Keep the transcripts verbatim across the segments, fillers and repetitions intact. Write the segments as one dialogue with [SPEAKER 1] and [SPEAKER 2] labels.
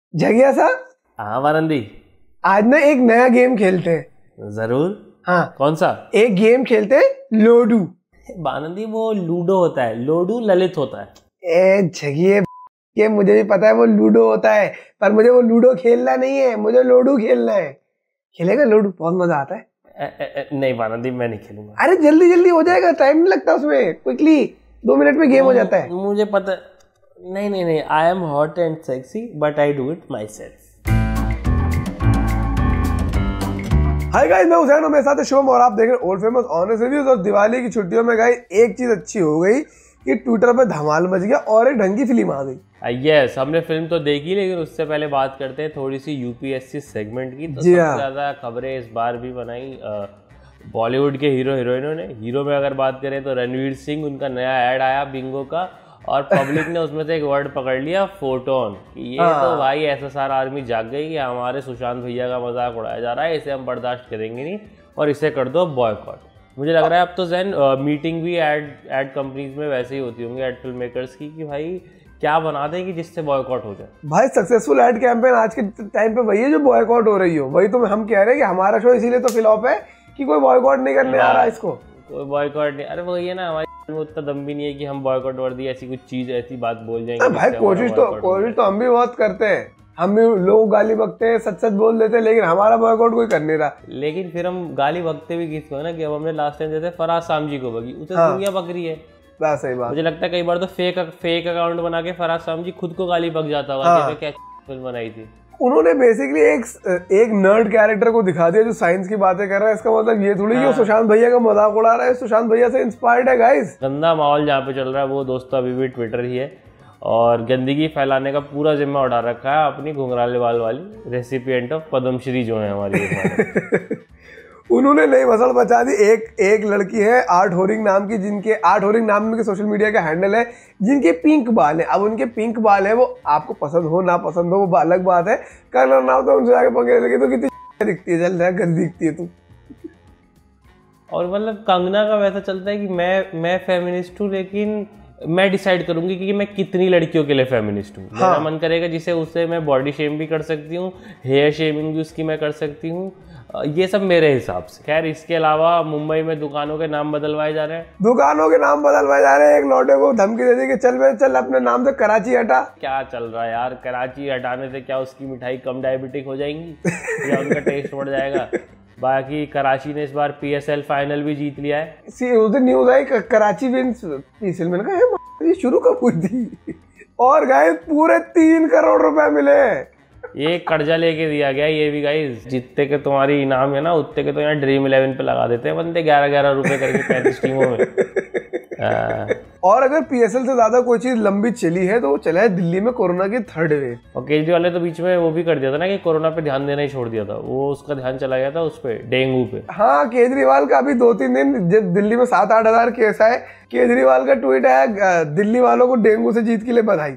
[SPEAKER 1] जगिया सा।
[SPEAKER 2] हाँ वारंदी,
[SPEAKER 1] आज ना एक नया गेम खेलते हैं।
[SPEAKER 2] जरूर।
[SPEAKER 1] हाँ,
[SPEAKER 2] कौन सा?
[SPEAKER 1] एक गेम खेलते हैं लोडू।
[SPEAKER 2] बानंदी वो लूडो होता है, लोडू ललित होता है।
[SPEAKER 1] ए जगिए के मुझे भी पता है वो लूडो होता है, पर मुझे वो लूडो खेलना नहीं है, मुझे लोडू खेलना है। खेलेगा लोडू? बहुत मजा आता है।
[SPEAKER 2] ए, ए, ए, नहीं बानंदी, मैं नहीं खेलूंगा।
[SPEAKER 1] अरे जल्दी जल्दी हो जाएगा, टाइम नहीं लगता उसमें, क्विकली दो मिनट में गेम हो जाता है।
[SPEAKER 2] मुझे पता नहीं नहीं नहीं I am hot and sexy but I do it myself.
[SPEAKER 1] Hi guys, मैं हुसैन हूं, मेरे साथ है शुभम और आप देख रहे हैं ओल्ड फेमस ऑनेस्ट रिव्यूज। और दिवाली की छुट्टियों में गाइस एक चीज अच्छी हो गई कि ट्विटर पे धमाल मच गया और एक ढंग की फिल्म आ गई।
[SPEAKER 2] यस yes, हमने फिल्म तो देखी, लेकिन उससे पहले बात करते हैं थोड़ी सी यूपीएससी सेगमेंट की। तो सबसे ज्यादा खबरें इस बार भी बनाई बॉलीवुड के हीरो हीरोइनों ने। हीरो में अगर बात करें तो रणवीर सिंह, उनका नया ऐड आया बिंगो का, और पब्लिक ने उसमें से एक वर्ड पकड़ लिया, फोटोन। कि ये तो भाई एसएसआर आर्मी जाग गई कि हमारे सुशांत भैया का मजाक उड़ाया जा रहा है, इसे हम बर्दाश्त करेंगे नहीं और इसे कर दो बॉयकॉट। मुझे लग रहा है अब तो जैन मीटिंग भी एड एड कंपनीज में वैसे ही होती होंगी, एड फिल्म मेकर्स की, कि भाई क्या बना दें कि जिससे बॉयकॉट हो जाए।
[SPEAKER 1] भाई सक्सेसफुल एड कैंपेन आज के टाइम पे वही है जो बॉयकॉट हो रही हो। वही तो हम कह रहे हैं कि हमारा शो इसीलिए तो फ्लॉप है कि कोई बॉयकॉट नहीं करने आ रहा है इसको।
[SPEAKER 2] कोई बॉयकॉट नहीं, अरे वही है ना, हमारे में उतना दम भी नहीं है कि हम बॉयकॉट वर्दी ऐसी कुछ चीज ऐसी बात बोल जाएंगे।
[SPEAKER 1] भाई कोशिश तो कोशिश तो हम भी बहुत करते हैं, हम भी लोग गाली बकते हैं, सच सच बोल देते हैं, लेकिन हमारा बॉयकॉट कोई कर नहीं रहा।
[SPEAKER 2] लेकिन फिर हम गाली बकते भी किसको है ना, कि अब हमने लास्ट टाइम जैसे फराज सामजी को बकी, उसे हाँ। दुनिया बक रही है।
[SPEAKER 1] बस सही बात।
[SPEAKER 2] मुझे लगता है कई बार तो फेक फेक अकाउंट बना के फराज सामजी खुद को गाली बक जाता होगा हाँ। कि क्या फिल्म बनाई थी।
[SPEAKER 1] उन्होंने बेसिकली एक एक नर्ड कैरेक्टर को दिखा दिया जो साइंस की बातें कर रहा है। इसका मतलब ये थोड़ी हाँ। कि वो सुशांत भैया का मजाक उड़ा रहा है, सुशांत भैया से इंस्पायर्ड है गाइस।
[SPEAKER 2] गंदा माहौल जहाँ पे चल रहा है वो दोस्तों अभी भी ट्विटर ही है, और गंदगी फैलाने का पूरा जिम्मा उठा रखा है अपनी घुंघराले बाल वाली रेसिपिएंट ऑफ पद्मश्री जो है हमारी।
[SPEAKER 1] उन्होंने नई मसल बचा दी। एक एक लड़की है आर्ट होरिंग नाम की, जिनके आर्ट होरिंग नाम के सोशल मीडिया का हैंडल है, जिनके पिंक बाल है। अब उनके पिंक बाल है, वो आपको पसंद हो ना पसंद हो वो अलग बात है, कलर ना हो तो उनसे आगे पंगे लगे तो कितनी दिखती है, चल गंदी दिखती है तू।
[SPEAKER 2] और मतलब कंगना का वैसा चलता है कि मैं मैं फेमिनिस्ट हूँ, लेकिन मैं डिसाइड करूंगी कि मैं कितनी लड़कियों के लिए फेमिनिस्ट हूँ। हाँ। मेरा मन करेगा जिसे उससे मैं बॉडी शेम भी कर सकती हूँ, हेयर शेमिंग भी उसकी मैं कर सकती हूँ, ये सब मेरे हिसाब से। खैर इसके अलावा मुंबई में दुकानों के नाम बदलवाए जा रहे हैं,
[SPEAKER 1] दुकानों के नाम बदलवाए जा रहे हैं। एक लौटे को धमकी दे दी कि चल बे चल अपने नाम से कराची हटा।
[SPEAKER 2] क्या चल रहा है यार, कराची हटाने से क्या उसकी मिठाई कम डायबिटिक हो जाएंगी या उनका टेस्ट बढ़ जाएगा? बाकी कराची ने इस बार पीएसएल फाइनल भी जीत लिया है।
[SPEAKER 1] सी उस दिन न्यूज आई कराची विंस पीएसएल में, ये शुरू कब हुई थी? और गाइस पूरे तीन करोड़ रुपए मिले।
[SPEAKER 2] ये कर्जा लेके दिया गया ये भी गाइस। जितने के तुम्हारी इनाम है ना उतने के तो यहाँ ड्रीम इलेवन पे लगा देते हैं बंदे, ग्यारह ग्यारह रुपए करके पैंतीस टीमों में। आ, और अगर पीएसएल से ज्यादा कोई चीज लंबी चली है तो वो चला है दिल्ली में कोरोना की थर्ड वेव। और केजरीवाल ने तो बीच में वो भी कर दिया था ना कि कोरोना पे ध्यान देना ही छोड़ दिया था, वो उसका ध्यान चला गया था उस पे, डेंगू पे।
[SPEAKER 1] हाँ, केजरीवाल का अभी दो तीन दिन जब दिल्ली में सात आठ हजार केस आए, केजरीवाल का ट्वीट आया, दिल्ली वालों को डेंगू से जीत के लिए बधाई।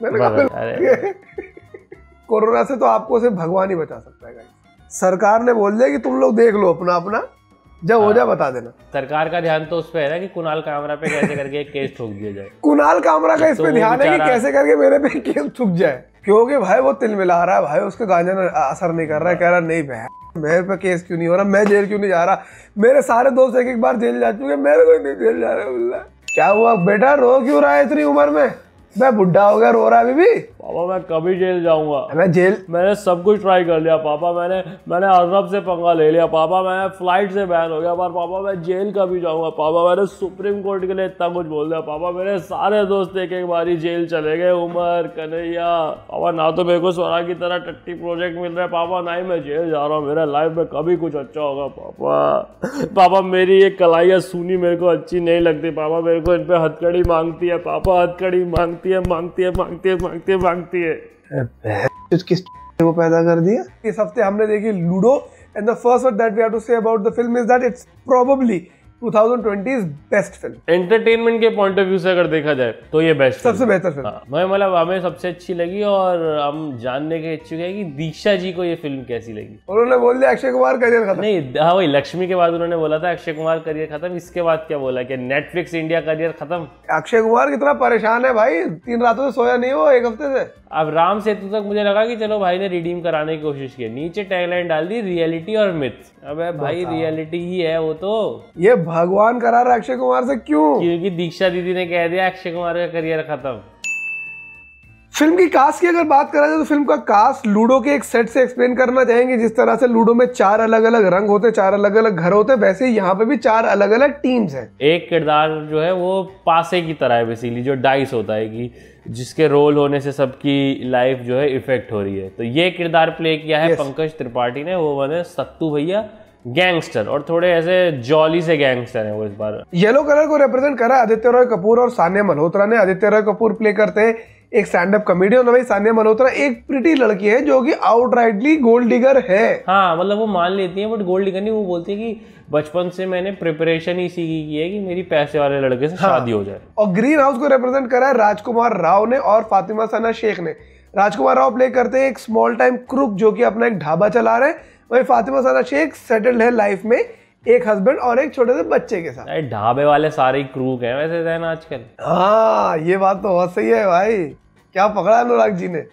[SPEAKER 1] कोरोना से तो आपको सिर्फ भगवान ही बचा सकता है। सरकार ने बोल दिया कि तुम लोग देख लो अपना अपना, जब हो जाए बता देना।
[SPEAKER 2] सरकार का ध्यान तो उस पे है ना कि कुणाल कामरा पे कैसे करके एक केस ठोक दिया जाए।
[SPEAKER 1] कुणाल कामरा का इस पे ध्यान है कि कैसे करके मेरे पे केस ठुक जाए, क्योंकि भाई वो तिल मिला रहा है, भाई उसके गांजा में असर नहीं कर रहा है। कह रहा नहीं भाई मेरे पे केस क्यों नहीं हो रहा, मैं जेल क्यों नहीं जा रहा, मेरे सारे दोस्त एक एक बार जेल जा चुके, मेरे को नहीं जेल जा रहे। क्या हुआ बेटा, रो क्यों रहा है इतनी उम्र में? मैं बुढ़ा हो गया, रो रहा है अभी भी?
[SPEAKER 2] पापा मैं कभी जेल जाऊंगा।
[SPEAKER 1] मैं जेल
[SPEAKER 2] मैंने सब कुछ ट्राई कर लिया पापा, मैंने मैंने अरब से पंगा ले लिया पापा, मैं फ्लाइट से बैन हो गया, पर पापा मैं जेल कभी जाऊंगा पापा, मैंने सुप्रीम कोर्ट के लिए इतना कुछ बोल दिया पापा, मेरे सारे दोस्त एक एक बारी जेल चले गए, उमर कन्हैया पापा, ना तो मेरे को स्वराज की तरह टट्टी प्रोजेक्ट मिल रहा है पापा, ना ही मैं जेल जा रहा हूँ, मेरा लाइफ में कभी कुछ अच्छा होगा पापा। पापा मेरी ये कलाइयाँ सुनी मेरे को अच्छी नहीं लगती पापा, मेरे को इन पे हथकड़ी मांगती है पापा, हथकड़ी मांगती है मांगती है मांगती है मांगती है मांगती है।
[SPEAKER 1] किस वो पैदा कर दिया। इस हफ्ते हमने देखी Ludo, and the first word that we have to say about the film is that it's probably twenty twenty best film.
[SPEAKER 2] Entertainment के पॉइंट ऑफ व्यू से अगर देखा जाए तो ये बेस्ट
[SPEAKER 1] सबसे बेहतर फिल्म।
[SPEAKER 2] हाँ, मैं मतलब हमें सबसे अच्छी लगी और हम जानने के इच्छुक है कि दीक्षा जी को ये फिल्म कैसी लगी।
[SPEAKER 1] उन्होंने बोल दिया अक्षय कुमार करियर खत्म।
[SPEAKER 2] नहीं, हाँ वही लक्ष्मी के बाद उन्होंने बोला था अक्षय कुमार करियर खत्म, इसके बाद क्या बोला कि नेटफ्लिक्स इंडिया करियर खत्म।
[SPEAKER 1] अक्षय कुमार कितना परेशान है भाई, तीन रातों से सोया नहीं वो एक हफ्ते से।
[SPEAKER 2] अब राम सेतु तक मुझे लगा कि चलो भाई ने रिडीम कराने की कोशिश की, नीचे टैगलाइन डाल दी रियलिटी और मिथ। अबे भाई रियलिटी ही है वो तो।
[SPEAKER 1] ये भगवान करा रहा अक्षय कुमार से, क्यों?
[SPEAKER 2] क्योंकि दीक्षा दीदी ने कह दिया अक्षय कुमार का करियर खत्म।
[SPEAKER 1] फिल्म की कास्ट की अगर बात करा जाए तो फिल्म का कास्ट लूडो के एक सेट से एक्सप्लेन करना चाहेंगे। जिस तरह से लूडो में चार अलग अलग रंग होते, चार अलग अलग घर होते, वैसे ही यहाँ पे भी चार अलग अलग टीम्स हैं।
[SPEAKER 2] एक किरदार जो है वो पासे की तरह है बेसिकली, जो डाइस होता है कि जिसके रोल होने से सबकी लाइफ जो है इफेक्ट हो रही है। तो ये किरदार प्ले किया है पंकज त्रिपाठी ने, वो बने सत्तू भैया, गैंगस्टर, और थोड़े ऐसे जॉली से गैंगस्टर हैं वो इस बार।
[SPEAKER 1] येलो कलर को रिप्रेजेंट करा आदित्य रॉय कपूर और सानिया मल्होत्रा ने। आदित्य रॉय कपूर प्ले करते हैं एक स्टैंड अप कॉमेडियन, भाई सानिया मल्होत्रा एक प्रिटी लड़की है जो कि आउटराइटली गोल्ड डिगर है।
[SPEAKER 2] हाँ मतलब वो मान लेती है बट गोल्ड डिगर नहीं, वो बोलती है कि बचपन से मैंने प्रिपरेशन ही सीखी की है कि मेरी पैसे वाले लड़के से हाँ। शादी हो जाए।
[SPEAKER 1] और ग्रीन हाउस को रिप्रेजेंट करा है राजकुमार राव ने और फातिमा सना शेख ने। राजकुमार राव प्ले करते हैं एक स्मॉल टाइम क्रूक जो कि अपना एक ढाबा चला रहे हैं, वही फातिमा सना शेख सेटल्ड है लाइफ में एक हस्बैंड और एक छोटे से बच्चे के साथ।
[SPEAKER 2] ढाबे वाले सारे क्रूक हैं वैसे देन आजकल।
[SPEAKER 1] हाँ ये बात तो बहुत सही है भाई, क्या पकड़ा अनुराग जी ने।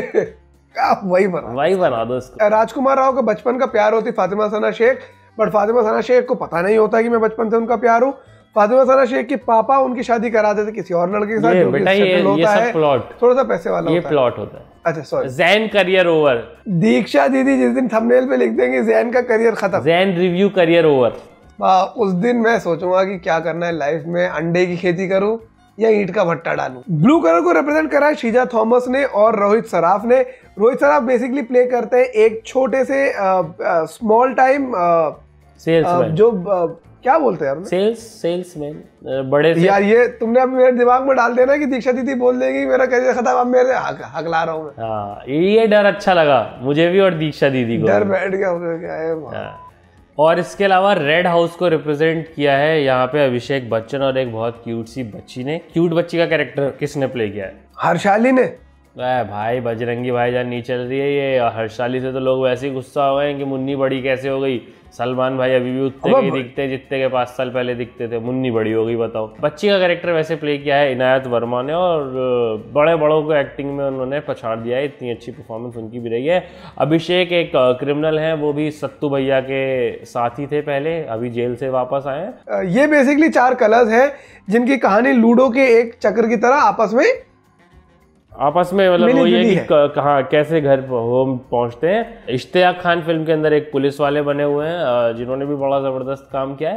[SPEAKER 1] वही बना
[SPEAKER 2] वही बना दो इसको।
[SPEAKER 1] राजकुमार राव का बचपन का प्यार होती फातिमा सना शेख, बट फातिमा सना शेख को पता नहीं होता कि मैं बचपन से उनका प्यार हूँ। फातिमा सना शेख के पापा उनकी शादी करा देते किसी और लड़के के साथ,
[SPEAKER 2] जो बेटा ये, ये सब प्लॉट
[SPEAKER 1] थोड़ा सा पैसे वाला
[SPEAKER 2] ये
[SPEAKER 1] होता
[SPEAKER 2] प्लॉट होता है।
[SPEAKER 1] अच्छा सॉरी,
[SPEAKER 2] जैन करियर ओवर।
[SPEAKER 1] दीक्षा दीदी जिस दिन थंबनेल पे लिख देंगे जैन का करियर खत्म,
[SPEAKER 2] जैन रिव्यू करियर ओवर,
[SPEAKER 1] उस दिन मैं सोचूंगा कि क्या करना है लाइफ में, अंडे की खेती करूं या ईंट का भट्टा डालूं। ब्लू कलर को रिप्रेजेंट करा है शीजा थॉमस ने और रोहित सराफ ने। रोहित सराफ बेसिकली प्ले करते हैं एक छोटे से स्मॉल टाइम
[SPEAKER 2] सेल्समैन,
[SPEAKER 1] जो आ, क्या बोलते हैं यार,
[SPEAKER 2] सेल्स सेल्समैन बड़े से।
[SPEAKER 1] यार ये तुमने अब मेरे दिमाग में डाल देना कि दीक्षा दीदी बोल देगी मेरा करियर खत्म, अब मेरे हक हकला रहा हूँ मैं।
[SPEAKER 2] हाँ ये डर अच्छा लगा मुझे भी और दीक्षा दीदी को,
[SPEAKER 1] डर बैठ गया क्या है।
[SPEAKER 2] और इसके अलावा रेड हाउस को रिप्रेजेंट किया है यहाँ पे अभिषेक बच्चन और एक बहुत क्यूट सी बच्ची ने। क्यूट बच्ची का कैरेक्टर किसने प्ले किया है?
[SPEAKER 1] हर्षाली ने।
[SPEAKER 2] भाई बजरंगी भाईजान नहीं चल रही है ये, हर्षाली से तो लोग वैसे ही गुस्सा हो गए कि मुन्नी बड़ी कैसे हो गई। सलमान भाई अभी भी उतने ही दिखते जितने के पाँच साल पहले दिखते थे, मुन्नी बड़ी हो गई बताओ। बच्ची का कैरेक्टर वैसे प्ले किया है इनायत वर्मा ने और बड़े बड़ों को एक्टिंग में उन्होंने पछाड़ दिया है, इतनी अच्छी परफॉर्मेंस उनकी भी रही है। अभिषेक एक क्रिमिनल है, वो भी सत्तू भैया के साथ ही थे पहले, अभी जेल से वापस आए हैं।
[SPEAKER 1] ये बेसिकली चार कलर्स हैं जिनकी कहानी लूडो के एक चक्र की तरह आपस में
[SPEAKER 2] आपस में मतलब वो ये कि कहाँ कैसे घर होम पहुंचते हैं। इश्तियाक खान फिल्म के अंदर एक पुलिस वाले बने हुए हैं जिन्होंने भी बड़ा जबरदस्त काम किया है।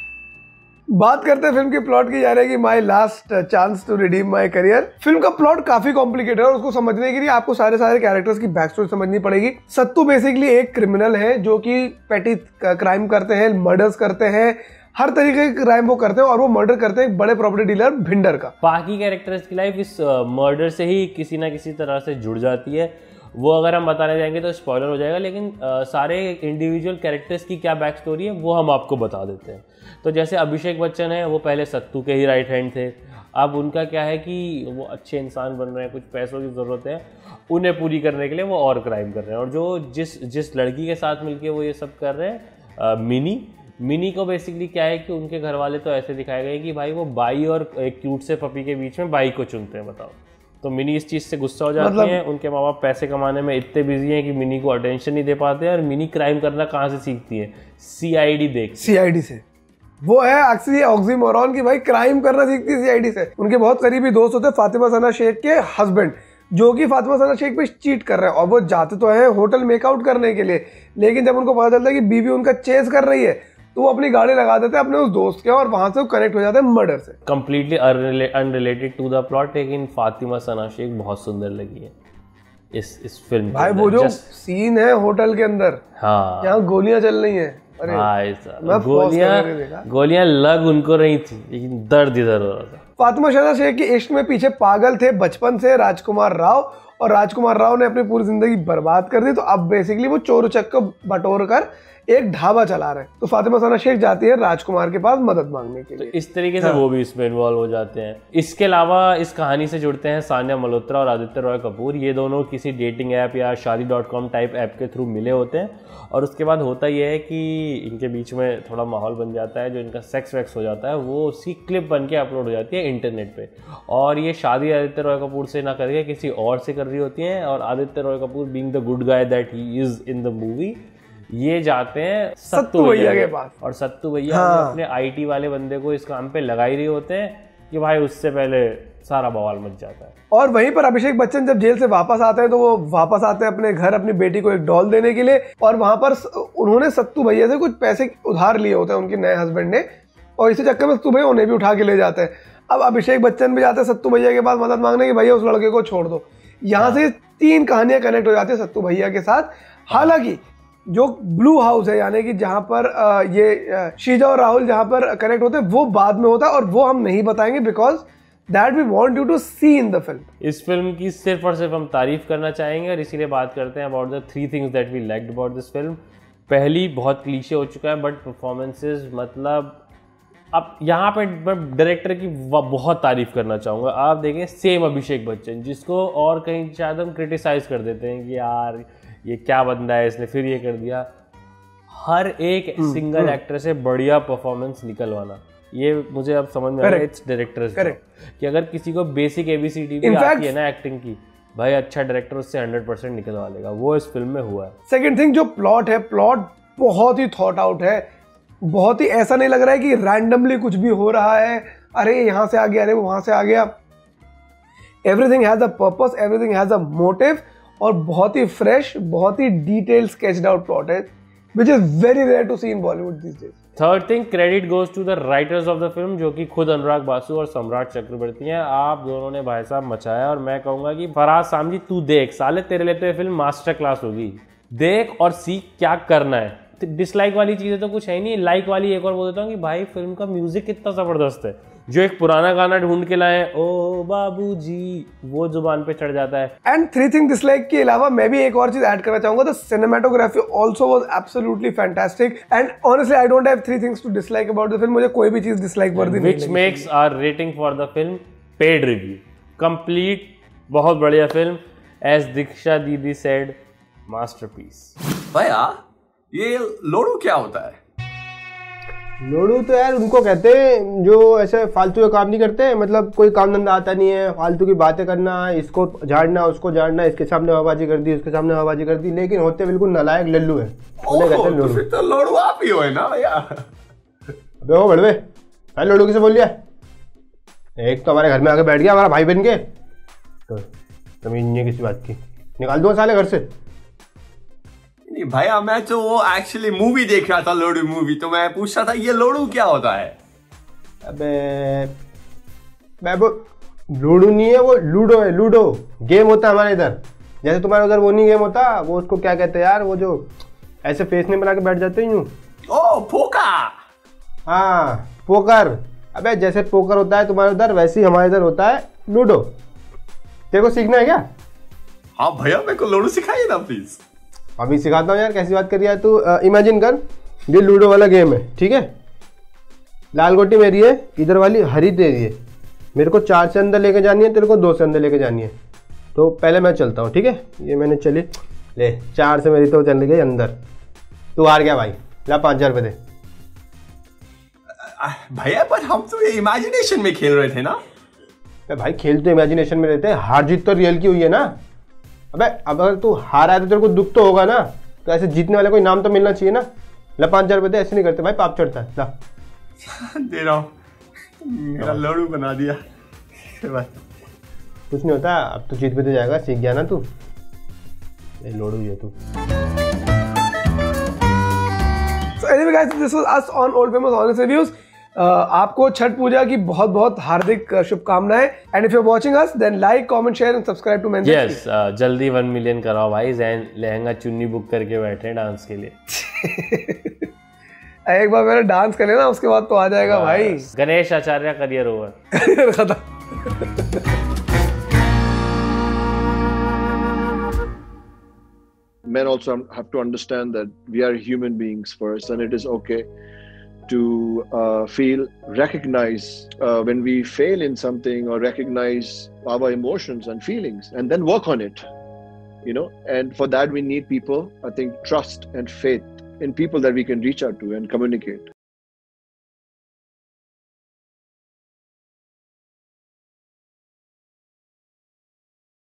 [SPEAKER 1] बात करते हैं फिल्म के प्लॉट की, जा रही है कि my last chance to redeem my career. Film का प्लॉट काफी कॉम्प्लिकेटेड है और उसको समझने के लिए आपको सारे सारे कैरेक्टर्स की बैक स्टोरी समझनी पड़ेगी। सत्तू बेसिकली एक क्रिमिनल है जो कि पेटी क्राइम करते हैं, मर्डर्स करते हैं, हर तरीके के क्राइम वो करते हैं और वो मर्डर करते हैं एक बड़े प्रॉपर्टी डीलर भिंडर का।
[SPEAKER 2] बाकी कैरेक्टर्स की लाइफ इस मर्डर से ही किसी ना किसी तरह से जुड़ जाती है, वो अगर हम बताने जाएंगे तो स्पॉइलर हो जाएगा, लेकिन आ, सारे इंडिविजुअल कैरेक्टर्स की क्या बैक स्टोरी है वो हम आपको बता देते हैं। तो जैसे अभिषेक बच्चन है, वो पहले सत्तू के ही राइट हैंड थे। अब उनका क्या है कि वो अच्छे इंसान बन रहे हैं, कुछ पैसों की ज़रूरत है, उन्हें पूरी करने के लिए वो और क्राइम कर रहे हैं। और जो जिस जिस लड़की के साथ मिलके वो ये सब कर रहे हैं, मिनी मिनी को बेसिकली क्या है कि उनके घर वाले तो ऐसे दिखाए गए कि भाई वो बाई और एक क्यूट से पपी के बीच में बाई को चुनते हैं, बताओ। तो मिनी इस चीज़ से गुस्सा हो जाती मतलब... है। उनके माँ बाप पैसे कमाने में इतने बिजी हैं कि मिनी को अटेंशन नहीं दे पाते हैं। और मिनी क्राइम करना कहाँ से सीखती है? सीआईडी देख
[SPEAKER 1] सीआईडी से। वो है एक्चुअली ऑक्सीमोरॉन की भाई क्राइम करना सीखती है सीआईडी से। उनके बहुत करीबी दोस्त होते हैं फातिमा सना शेख के हस्बैंड, जो कि फातिमा सना शेख पे चीट कर रहे हैं। और वो जाते तो हैं होटल मेकआउट करने के लिए, लेकिन जब उनको पता चलता है कि बीवी उनका चेस कर रही है तो वो अपनी गाड़ी लगा देते हैं अपने उस दोस्त के और वहां से वो कनेक्ट हो जाते हैं मर्डर से।
[SPEAKER 2] Completely unrelated to the plot, लेकिन फातिमा सना शेख बहुत सुंदर लगी है इस इस फिल्म
[SPEAKER 1] भाई। वो जो सीन है होटल के अंदर,
[SPEAKER 2] हाँ,
[SPEAKER 1] यहाँ गोलियां चल रही हैं,
[SPEAKER 2] अरे गोलियां गोलियां लग उनको रही थी, लेकिन दर्द इधर हो रहा था।
[SPEAKER 1] फातिमा सना शेख के इश्क में पीछे पागल थे बचपन से राजकुमार राव, और राजकुमार राव ने अपनी पूरी जिंदगी बर्बाद कर दी। तो अब बेसिकली वो चोर उचक को बटोर कर एक ढाबा चला रहे हैं, तो फातिमा सना शेख जाती है राजकुमार के पास मदद मांगने के लिए।
[SPEAKER 2] तो इस तरीके से हाँ। वो भी इसमें इन्वॉल्व हो जाते हैं। इसके अलावा इस कहानी से जुड़ते हैं सानिया मल्होत्रा और आदित्य रॉय कपूर। ये दोनों किसी डेटिंग ऐप या Shaadi dot com type app के थ्रू मिले होते हैं, और उसके बाद होता यह है कि इनके बीच में थोड़ा माहौल बन जाता है। जो इनका सेक्स वैक्स हो जाता है वो उसकी क्लिप बन के अपलोड हो जाती है इंटरनेट पे, और ये शादी आदित्य रॉय कपूर से ना करके किसी और से कर रही होती हैं। और Aditya Roy Kapur being the good guy that he is in the movie, ये जाते हैं
[SPEAKER 1] सत्तू भैया के पास,
[SPEAKER 2] और सत्तू भैया हाँ। अपने आईटी वाले बंदे को इस काम पे लगा ही रहे होते हैं कि भाई उससे पहले सारा बवाल मच जाता है।
[SPEAKER 1] और वहीं पर अभिषेक बच्चन जब जेल से वापस आते हैं तो वो वापस आते हैं अपने घर अपनी बेटी को एक डॉल देने के लिए, और वहां पर उन्होंने सत्तू भैया से कुछ पैसे उधार लिए होते हैं उनके नए हस्बैंड ने, और इसी चक्कर में सत्तू भैया उन्हें भी उठा के ले जाते हैं। अब अभिषेक बच्चन भी जाते हैं सत्तू भैया के पास मदद मांगने की भैया उस लड़के को छोड़ दो। यहाँ से तीन कहानियां कनेक्ट हो जाती है सत्तू भैया के साथ। हालांकि जो ब्लू हाउस है यानी कि जहां पर ये शीजा और राहुल जहां पर कनेक्ट होते हैं वो बाद में होता है, और वो हम नहीं बताएंगे because that we want you to see in the film.
[SPEAKER 2] इस फिल्म की सिर्फ और सिर्फ हम तारीफ करना चाहेंगे, और इसीलिए बात करते हैं about the three things that we liked about this film. पहली, बहुत क्लीशे हो चुका है बट परफॉर्मेंसेज, मतलब अब यहाँ पे मैं डायरेक्टर की बहुत तारीफ करना चाहूँगा। आप देखें सेम अभिषेक बच्चन, जिसको और कहीं शायद हम क्रिटिसाइज कर देते हैं कि यार ये क्या बंदा है, इसने फिर ये कर दिया। हर एक सिंगल एक्टर से बढ़िया परफॉर्मेंस निकलवाना, ये मुझे अब समझ में आ रहा है इट्स डायरेक्टर्स कि अगर किसी को बेसिक एबीसीडी भी आती है ना एक्टिंग की, भाई अच्छा डायरेक्टर उससे हंड्रेड परसेंट निकलवा लेगा। वो इस फिल्म में हुआ है।
[SPEAKER 1] सेकंड थिंग, जो प्लॉट है, प्लॉट बहुत ही थॉट आउट है, बहुत ही ऐसा नहीं लग रहा है कि रैंडमली कुछ भी हो रहा है, अरे यहाँ से आ गया, अरे वहां से आ गया। Everything has a purpose, everything has a motive, और बहुत ही फ्रेश, बहुत ही डिटेल्ड स्केच्ड आउट प्लॉट है, which is very rare to see in Bollywood these days.
[SPEAKER 2] Third thing, credit goes to the writers of the film, जो कि खुद अनुराग बासु और सम्राट चक्रवर्ती हैं। आप दोनों ने भाई साहब मचाया, और मैं कहूँगा कि फराज सामजी तू देख, साले तेरे लिए तो ये फिल्म मास्टर क्लास होगी। देख और सीख क्या करना है। डिसलाइक वाली चीज़ें तो कुछ है नहीं, लाइक वाली एक और बोल देता हूँ कि भाई फिल्म का म्यूजिक कितना ज़बरदस्त है। जो एक पुराना गाना ढूंढ के लाए, ओ बाबूजी, वो जुबान पे चढ़ जाता है।
[SPEAKER 1] एंड थ्री थिंग डिसलाइक के अलावा मैं भी एक और चीज ऐड करना चाहूंगा, the cinematography also was absolutely fantastic, and honestly I don't have three things to dislike about the film. मुझे कोई भी चीज डिसलाइक वर्दी नहीं लगी।
[SPEAKER 2] Which makes our rating for the film paid review complete. बहुत बढ़िया फिल्म, एज दीक्षा दीदी said, masterpiece.
[SPEAKER 3] भैया ये लोडू क्या होता है?
[SPEAKER 4] लोडू तो यार उनको कहते हैं जो ऐसे फालतू का काम नहीं करते, मतलब कोई काम धंधा आता नहीं है, फालतू की बातें करना, इसको झाड़ना उसको झाड़ना, इसके सामने हवाबाजी कर दी उसके सामने हवाबाजी कर दी, लेकिन होते बिल्कुल नालायक लल्लू है। उन्हें कहते हैं लोडू।
[SPEAKER 3] तो फिर तो लोडू आप ही हो है ना भैया।
[SPEAKER 4] अबे वो बड़वे, भाई लोडू किसे बोल लिया? एक तो हमारे घर में आके बैठ गया हमारा भाई बन के, तो तमीज नहीं है किसी बात की, निकाल दो साले घर से।
[SPEAKER 3] नहीं भैया, मैं तो वो एक्चुअली मूवी देख रहा था, लोडू मूवी, तो मैं पूछ रहा था ये लोडू क्या होता है।
[SPEAKER 4] अबे मैं वो लूडो नहीं है, वो लूडो है, लूडो गेम होता है हमारे इधर। जैसे तुम्हारे उधर वो नहीं गेम होता, वो उसको क्या कहते हैं यार, वो जो ऐसे फेस नहीं बना के बैठ जाते हैं यूं।
[SPEAKER 3] ओ पोका।
[SPEAKER 4] हाँ पोकर। अबे जैसे पोकर होता है तुम्हारे उधर, वैसे ही हमारे इधर होता है लूडो। तेरे को सीखना है क्या?
[SPEAKER 3] हाँ भैया, मेरे को लोडू सिखाइए ना प्लीज।
[SPEAKER 4] अभी सिखाता हूँ यार, कैसी बात कर रही है तू। इमेजिन कर, ये लूडो वाला गेम है, ठीक है? लाल गोटी मेरी है, इधर वाली हरी तेरी है। मेरे को चार से अंदर लेके जानी है, तेरे को दो से अंदर लेके जानी है। तो पहले मैं चलता हूँ, ठीक है? ये मैंने चली, ले चार से मेरी तो चल गई अंदर। तू हार गया भाई, ला पाँच हजार रुपये दे।
[SPEAKER 3] भैया पर हम तो ये इमेजिनेशन में खेल रहे थे ना।
[SPEAKER 4] भाई खेल तो इमेजिनेशन में रहते हैं, हार जीत तो रियल की हुई है ना। अबे अब अगर तू हारा है तो तेरे को दुख तो होगा ना, तो ऐसे जीतने वाले को इनाम तो मिलना चाहिए ना। ला पाँच हजार रुपये दे, ऐसे नहीं करते भाई, पाप चढ़ता है। ला
[SPEAKER 3] दे रहा हूँ, मेरा लोडू बना दिया।
[SPEAKER 4] कुछ नहीं होता, अब तो जीत भी तो जाएगा, सीख गया ना तू। ये लोडू है तू।
[SPEAKER 1] So anyway guys, this was us on Old Famous Honest Reviews. Uh, आपको छठ पूजा की बहुत बहुत हार्दिक शुभकामनाएं। And if you are watching us then like comment share and subscribe to men's.
[SPEAKER 2] Yes, जल्दी वन मिलियन कराओ भाई, जैन लहंगा चुन्नी बुक करके बैठे डांस के लिए।
[SPEAKER 1] एक बार मेरा डांस कर लेना, उसके बाद तो आ जाएगा भाई।
[SPEAKER 2] Ganesh Acharya career over.
[SPEAKER 1] खत्म।
[SPEAKER 5] men also have to understand that we are human beings first, and it is okay to uh, feel, recognize uh, when we fail in something, or recognize our emotions and feelings, and then work on it, you know. And for that we need people, I think, trust and faith in people that we can reach out to and communicate.